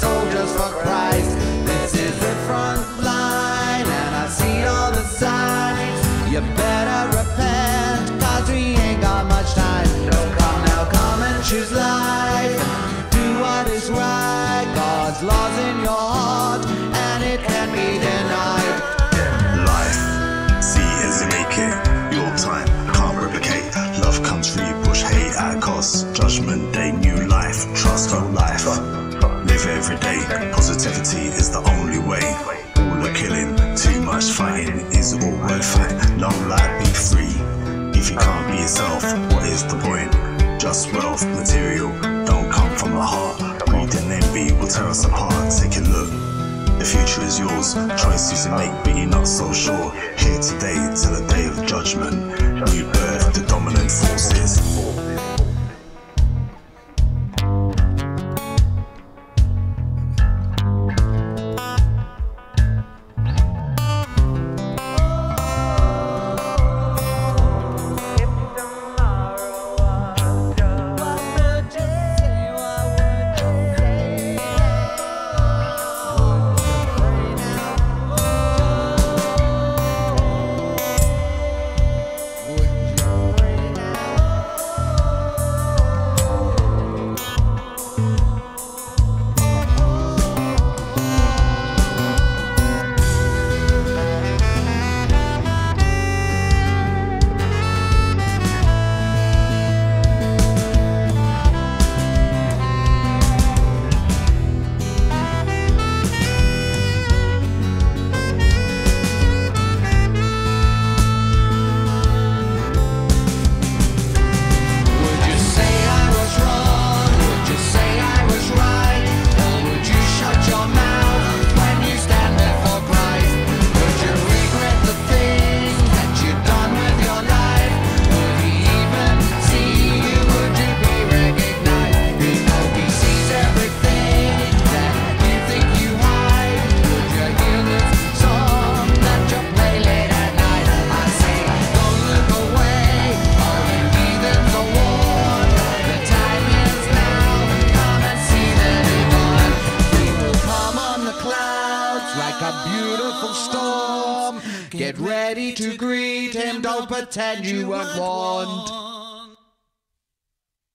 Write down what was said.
soldiers for Christ. This is the front line, and I see all the signs. You better repent, cause we ain't got much time. So come now, come and choose life. Do what is right. God's law's in your heart, and it can't be denied. Life, see it as you make it. Your time, can't replicate. Love comes free, push hate at cost. Judgment day, new life, trust for life. Live every day, positivity is the only way. All the killing, too much fighting, is all worth it. Long life, be free. If you can't be yourself, what is the point? Just wealth, material, don't come from the heart. Greed and envy will tear us apart. Take a look, the future is yours. Choices you make, but you're not so sure. Here today till the day of judgment. New birth, the dominant forces. Like a beautiful storm, get ready to greet him. Don't pretend you weren't warned.